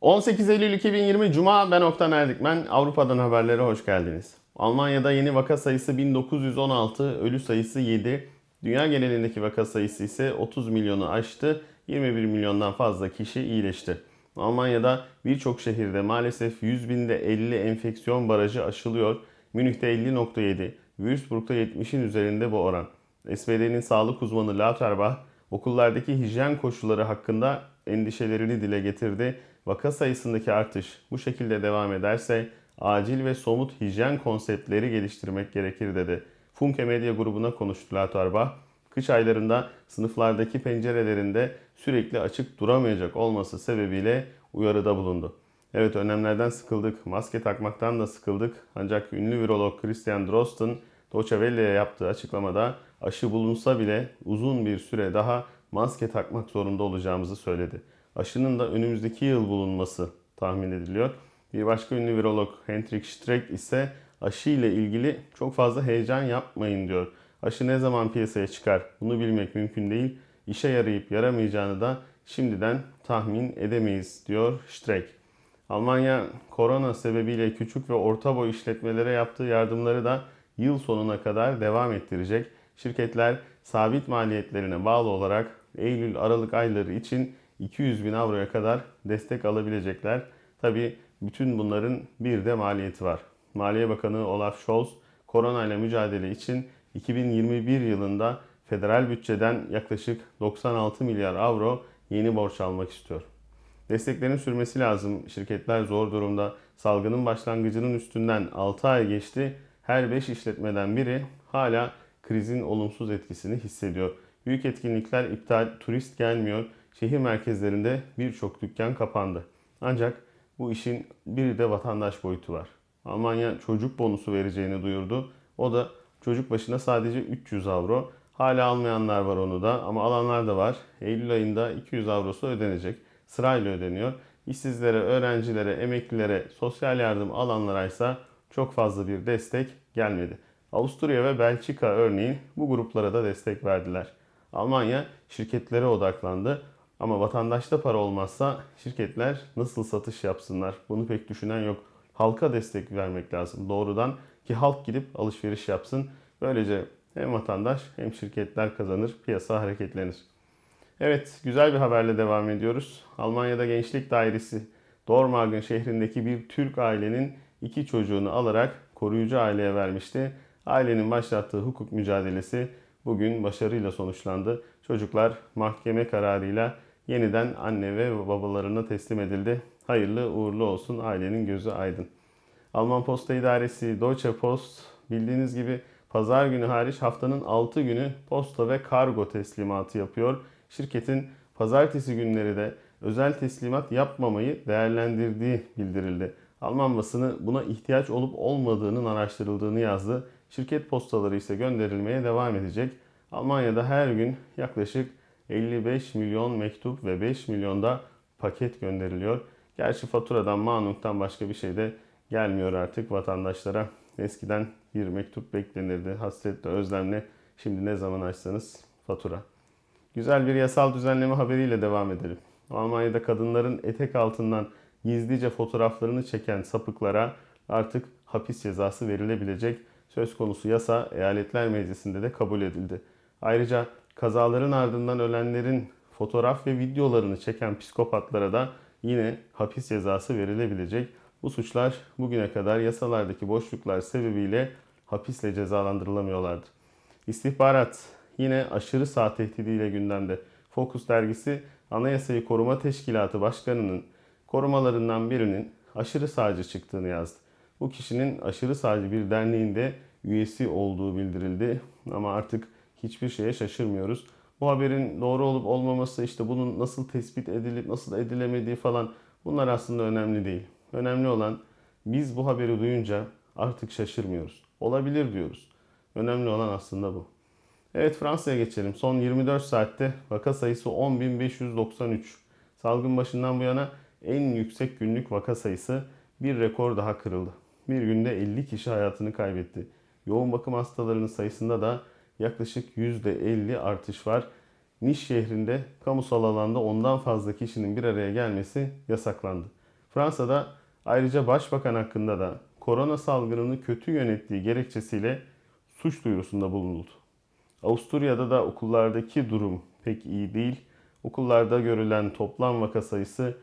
18 Eylül 2020 Cuma, ben Oktan Erdikmen. Avrupa'dan haberlere hoş geldiniz. Almanya'da yeni vaka sayısı 1916, ölü sayısı 7. Dünya genelindeki vaka sayısı ise 30 milyonu aştı. 21 milyondan fazla kişi iyileşti. Almanya'da birçok şehirde maalesef 100 binde 50 enfeksiyon barajı aşılıyor. Münih'te 50,7, Würzburg'da 70'in üzerinde bu oran. SPD'nin sağlık uzmanı Lauterbach, okullardaki hijyen koşulları hakkında endişelerini dile getirdi. Vaka sayısındaki artış bu şekilde devam ederse acil ve somut hijyen konseptleri geliştirmek gerekir dedi. Funke Medya grubuna konuştu Lauterbach. Kış aylarında sınıflardaki pencerelerinde sürekli açık duramayacak olması sebebiyle uyarıda bulundu. Evet, önlemlerden sıkıldık, maske takmaktan da sıkıldık. Ancak ünlü virolog Christian Drosten Deutsche Welle'ye yaptığı açıklamada aşı bulunsa bile uzun bir süre daha maske takmak zorunda olacağımızı söyledi. Aşının da önümüzdeki yıl bulunması tahmin ediliyor. Bir başka ünlü virolog Hendrik Streeck ise aşı ile ilgili çok fazla heyecan yapmayın diyor. Aşı ne zaman piyasaya çıkar bunu bilmek mümkün değil. İşe yarayıp yaramayacağını da şimdiden tahmin edemeyiz diyor Streeck. Almanya korona sebebiyle küçük ve orta boy işletmelere yaptığı yardımları da yıl sonuna kadar devam ettirecek. Şirketler sabit maliyetlerine bağlı olarak Eylül-Aralık ayları için 200 bin avroya kadar destek alabilecekler. Tabi bütün bunların bir de maliyeti var. Maliye Bakanı Olaf Scholz, korona ile mücadele için 2021 yılında federal bütçeden yaklaşık 96 milyar avro yeni borç almak istiyor. Desteklerin sürmesi lazım. Şirketler zor durumda. Salgının başlangıcının üstünden 6 ay geçti. Her 5 işletmeden biri hala krizin olumsuz etkisini hissediyor. Büyük etkinlikler iptal, turist gelmiyor. Şehir merkezlerinde birçok dükkan kapandı. Ancak bu işin bir de vatandaş boyutu var. Almanya çocuk bonusu vereceğini duyurdu. O da çocuk başına sadece 300 avro. Hala almayanlar var onu da ama alanlar da var. Eylül ayında 200 avrosu ödenecek. Sırayla ödeniyor. İşsizlere, öğrencilere, emeklilere, sosyal yardım alanlara ise çok fazla bir destek gelmedi. Avusturya ve Belçika örneğin bu gruplara da destek verdiler. Almanya şirketlere odaklandı. Ama vatandaşta para olmazsa şirketler nasıl satış yapsınlar? Bunu pek düşünen yok. Halka destek vermek lazım doğrudan ki halk gidip alışveriş yapsın. Böylece hem vatandaş hem şirketler kazanır, piyasa hareketlenir. Evet, güzel bir haberle devam ediyoruz. Almanya'da Gençlik Dairesi Dormagen şehrindeki bir Türk ailenin 2 çocuğunu alarak koruyucu aileye vermişti. Ailenin başlattığı hukuk mücadelesi bugün başarıyla sonuçlandı. Çocuklar mahkeme kararıyla yeniden anne ve babalarına teslim edildi. Hayırlı uğurlu olsun, ailenin gözü aydın. Alman Posta İdaresi Deutsche Post bildiğiniz gibi pazar günü hariç haftanın 6 günü posta ve kargo teslimatı yapıyor. Şirketin pazartesi günleri de özel teslimat yapmamayı değerlendirdiği bildirildi. Alman basını buna ihtiyaç olup olmadığının araştırıldığını yazdı. Şirket postaları ise gönderilmeye devam edecek. Almanya'da her gün yaklaşık 55 milyon mektup ve 5 milyonda paket gönderiliyor. Gerçi faturadan, manuktan başka bir şey de gelmiyor artık vatandaşlara. Eskiden bir mektup beklenirdi hasretle, özlemle. Şimdi ne zaman açsanız fatura. Güzel bir yasal düzenleme haberiyle devam edelim. Almanya'da kadınların etek altından gizlice fotoğraflarını çeken sapıklara artık hapis cezası verilebilecek. Söz konusu yasa Eyaletler Meclisi'nde de kabul edildi. Ayrıca kazaların ardından ölenlerin fotoğraf ve videolarını çeken psikopatlara da yine hapis cezası verilebilecek. Bu suçlar bugüne kadar yasalardaki boşluklar sebebiyle hapisle cezalandırılamıyorlardı. İstihbarat yine aşırı sağ tehdidiyle gündemde. Focus dergisi Anayasayı Koruma Teşkilatı Başkanı'nın korumalarından birinin aşırı sağcı çıktığını yazdı. Bu kişinin aşırı sağcı bir derneğinde üyesi olduğu bildirildi ama artık hiçbir şeye şaşırmıyoruz. Bu haberin doğru olup olmaması, işte bunun nasıl tespit edilip nasıl edilemediği falan, bunlar aslında önemli değil. Önemli olan biz bu haberi duyunca artık şaşırmıyoruz. Olabilir diyoruz. Önemli olan aslında bu. Evet, Fransa'ya geçelim. Son 24 saatte vaka sayısı 10.593. Salgın başından bu yana en yüksek günlük vaka sayısı, bir rekor daha kırıldı. Bir günde 50 kişi hayatını kaybetti. Yoğun bakım hastalarının sayısında da yaklaşık %50 artış var. Niş şehrinde kamusal alanda ondan fazla kişinin bir araya gelmesi yasaklandı. Fransa'da ayrıca başbakan hakkında da korona salgınını kötü yönettiği gerekçesiyle suç duyurusunda bulunuldu. Avusturya'da da okullardaki durum pek iyi değil. Okullarda görülen toplam vaka sayısı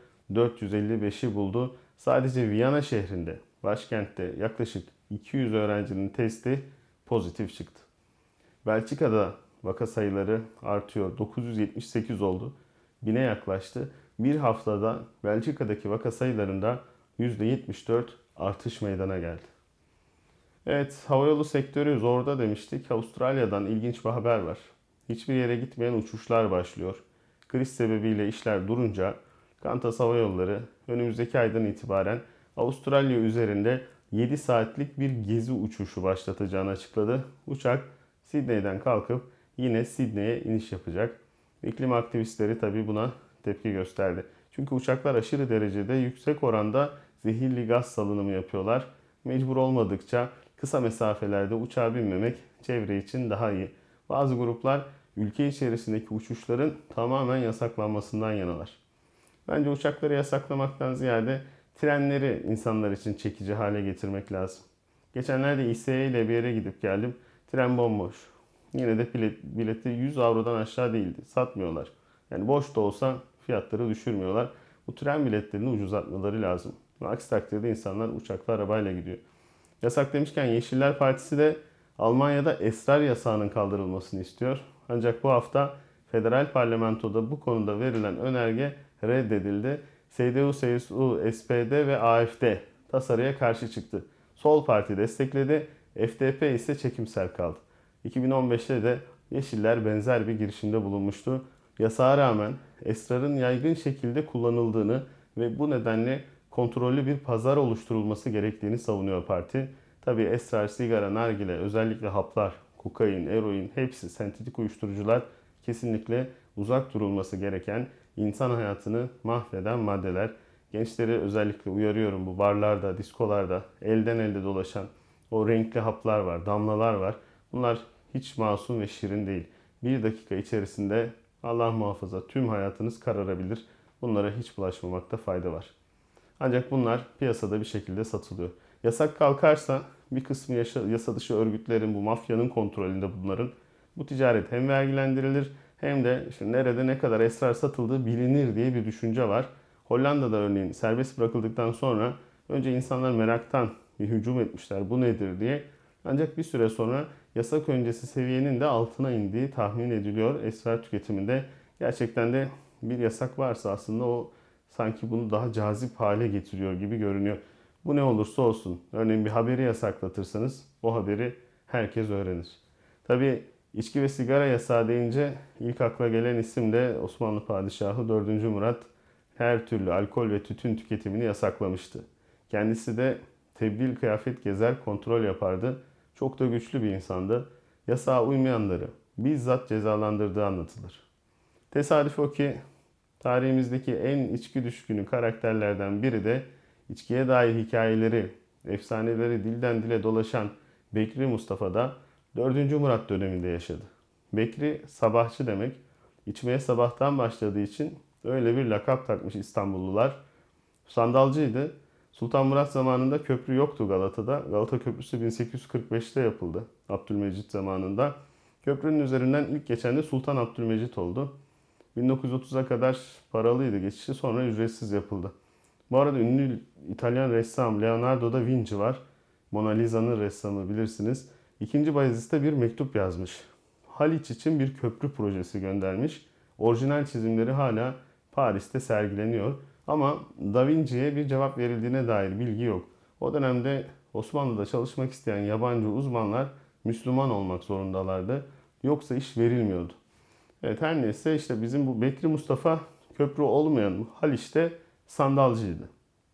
455'i buldu. Sadece Viyana şehrinde, başkentte yaklaşık 200 öğrencinin testi pozitif çıktı. Belçika'da vaka sayıları artıyor. 978 oldu. 1000'e yaklaştı. Bir haftada Belçika'daki vaka sayılarında %74 artış meydana geldi. Evet, havayolu sektörü zorda demiştik. Avustralya'dan ilginç bir haber var. Hiçbir yere gitmeyen uçuşlar başlıyor. Kriz sebebiyle işler durunca Qantas Hava Yolları önümüzdeki aydan itibaren Avustralya üzerinde 7 saatlik bir gezi uçuşu başlatacağını açıkladı. Uçak Sydney'den kalkıp yine Sydney'e iniş yapacak. İklim aktivistleri tabii buna tepki gösterdi. Çünkü uçaklar aşırı derecede yüksek oranda zehirli gaz salınımı yapıyorlar. Mecbur olmadıkça kısa mesafelerde uçağa binmemek çevre için daha iyi. Bazı gruplar ülke içerisindeki uçuşların tamamen yasaklanmasından yanalar. Bence uçakları yasaklamaktan ziyade trenleri insanlar için çekici hale getirmek lazım. Geçenlerde İSE ile bir yere gidip geldim. Tren bomboş. Yine de bileti 100 avrodan aşağı değildi. Satmıyorlar. Yani boş da olsa fiyatları düşürmüyorlar. Bu tren biletlerini ucuzlatmaları lazım. Aksi takdirde insanlar uçakla arabayla gidiyor. Yasak demişken Yeşiller Partisi de Almanya'da esrar yasağının kaldırılmasını istiyor. Ancak bu hafta federal parlamentoda bu konuda verilen önerge reddedildi. CDU, CSU, SPD ve AfD tasarıya karşı çıktı. Sol Parti destekledi, FDP ise çekimser kaldı. 2015'te de Yeşiller benzer bir girişimde bulunmuştu. Yasağa rağmen esrarın yaygın şekilde kullanıldığını ve bu nedenle kontrollü bir pazar oluşturulması gerektiğini savunuyor parti. Tabii esrar, sigara, nargile, özellikle haplar, kokain, eroin hepsi sentetik uyuşturucular, kesinlikle uzak durulması gereken, insan hayatını mahveden maddeler. Gençleri özellikle uyarıyorum, bu barlarda, diskolarda elden elde dolaşan o renkli haplar var, damlalar var. Bunlar hiç masum ve şirin değil. Bir dakika içerisinde Allah muhafaza tüm hayatınız kararabilir. Bunlara hiç bulaşmamakta fayda var. Ancak bunlar piyasada bir şekilde satılıyor. Yasak kalkarsa bir kısmı yasa dışı örgütlerin, bu mafyanın kontrolünde bunların, bu ticaret hem vergilendirilir hem de işte nerede ne kadar esrar satıldığı bilinir diye bir düşünce var. Hollanda'da örneğin serbest bırakıldıktan sonra önce insanlar meraktan bir hücum etmişler, bu nedir diye. Ancak bir süre sonra yasak öncesi seviyenin de altına indiği tahmin ediliyor esrar tüketiminde. Gerçekten de bir yasak varsa aslında o sanki bunu daha cazip hale getiriyor gibi görünüyor. Bu ne olursa olsun, örneğin bir haberi yasaklatırsanız o haberi herkes öğrenir. Tabii içki ve sigara yasağı deyince ilk akla gelen isim de Osmanlı Padişahı 4. Murat her türlü alkol ve tütün tüketimini yasaklamıştı. Kendisi de tebdil kıyafet gezer, kontrol yapardı. Çok da güçlü bir insandı. Yasağa uymayanları bizzat cezalandırdığı anlatılır. Tesadüf o ki tarihimizdeki en içki düşkünü karakterlerden biri de içkiye dair hikayeleri, efsaneleri dilden dile dolaşan Bekri Mustafa da 4. Murat döneminde yaşadı. Bekri sabahçı demek. İçmeye sabahtan başladığı için öyle bir lakap takmış İstanbullular. Sandalcıydı. Sultan Murat zamanında köprü yoktu Galata'da. Galata Köprüsü 1845'te yapıldı Abdülmecit zamanında. Köprünün üzerinden ilk geçen de Sultan Abdülmecit oldu. 1930'a kadar paralıydı geçişi, sonra ücretsiz yapıldı. Bu arada ünlü İtalyan ressam Leonardo da Vinci var. Mona Lisa'nın ressamı bilirsiniz. İkinci Bayezid'e bir mektup yazmış. Haliç için bir köprü projesi göndermiş. Orijinal çizimleri hala Paris'te sergileniyor. Ama Da Vinci'ye bir cevap verildiğine dair bilgi yok. O dönemde Osmanlı'da çalışmak isteyen yabancı uzmanlar Müslüman olmak zorundalardı. Yoksa iş verilmiyordu. Evet, her neyse işte bizim bu Bekri Mustafa köprü olmayan Haliç'te sandalcıydı.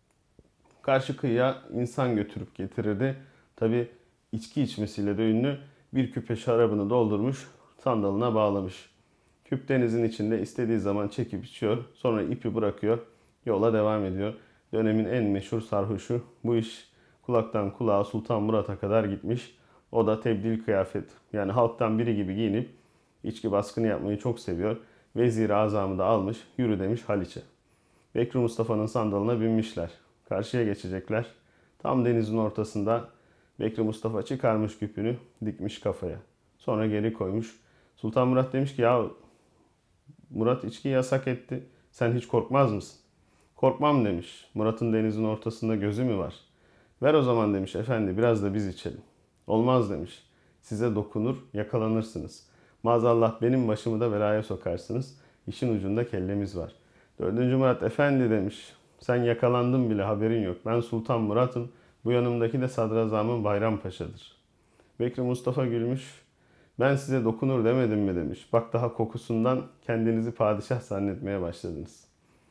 Karşı kıyıya insan götürüp getirirdi. Tabi içki içmesiyle de ünlü, bir küpe şarabını doldurmuş, sandalına bağlamış. Küp denizin içinde istediği zaman çekip içiyor. Sonra ipi bırakıyor, yola devam ediyor. Dönemin en meşhur sarhoşu. Bu iş kulaktan kulağa Sultan Murat'a kadar gitmiş. O da tebdil kıyafet, yani halktan biri gibi giyinip içki baskını yapmayı çok seviyor. Vezir-i Azam'ı da almış, yürü demiş Haliç'e. Bekri Mustafa'nın sandalına binmişler. Karşıya geçecekler. Tam denizin ortasında Bekri Mustafa çıkarmış küpünü, dikmiş kafaya. Sonra geri koymuş. Sultan Murat demiş ki ya Murat içki yasak etti. Sen hiç korkmaz mısın? Korkmam demiş. Murat'ın denizin ortasında gözü mü var? Ver o zaman demiş efendi biraz da biz içelim. Olmaz demiş. Size dokunur yakalanırsınız. Maazallah benim başımı da belaya sokarsınız. İşin ucunda kellemiz var. Dördüncü Murat efendi demiş. Sen yakalandın bile haberin yok. Ben Sultan Murat'ım. Bu yanımdaki de Sadrazam'ın Bayrampaşa'dır. Bekri Mustafa gülmüş. Ben size dokunur demedim mi demiş. Bak daha kokusundan kendinizi padişah zannetmeye başladınız.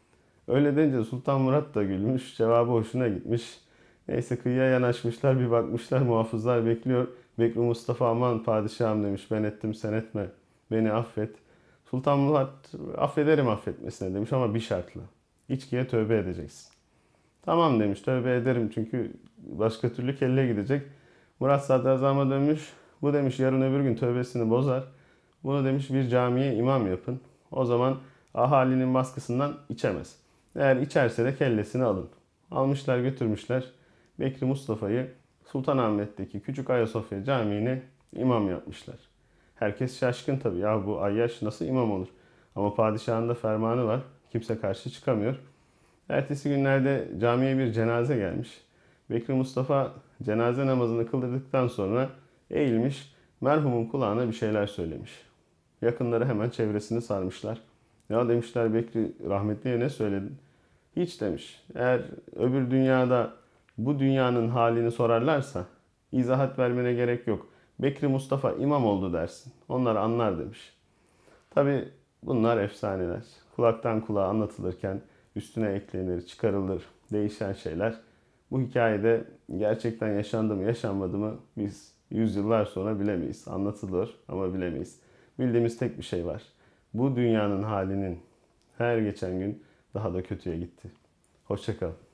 Öyle deyince Sultan Murat da gülmüş. Cevabı hoşuna gitmiş. Neyse kıyıya yanaşmışlar bir bakmışlar muhafızlar bekliyor. Bekri Mustafa aman padişahım demiş ben ettim sen etme. Beni affet. Sultan Murat affederim affetmesine demiş ama bir şartla. İçkiye tövbe edeceksin. Tamam demiş tövbe ederim çünkü başka türlü kelle gidecek. Murat Sadrazam'a dönmüş. Bu demiş yarın öbür gün tövbesini bozar. Bunu demiş bir camiye imam yapın. O zaman ahalinin baskısından içemez. Eğer içerse de kellesini alın. Almışlar götürmüşler. Bekri Mustafa'yı Sultanahmet'teki Küçük Ayasofya Camii'ne imam yapmışlar. Herkes şaşkın tabii. Ya bu Ayyaş nasıl imam olur? Ama padişahın da fermanı var. Kimse karşı çıkamıyor. Ertesi günlerde camiye bir cenaze gelmiş. Bekri Mustafa cenaze namazını kıldırdıktan sonra eğilmiş, merhumun kulağına bir şeyler söylemiş. Yakınları hemen çevresini sarmışlar. Ya demişler Bekri rahmetliye ne söyledin? Hiç demiş. Eğer öbür dünyada bu dünyanın halini sorarlarsa izahat vermene gerek yok. Bekri Mustafa imam oldu dersin. Onlar anlar demiş. Tabi bunlar efsaneler. Kulaktan kulağa anlatılırken üstüne eklenir, çıkarılır değişen şeyler. Bu hikayede gerçekten yaşandı mı yaşanmadı mı biz yüzyıllar sonra bilemeyiz. Anlatılır ama bilemeyiz. Bildiğimiz tek bir şey var. Bu dünyanın halinin her geçen gün daha da kötüye gitti. Hoşça kalın.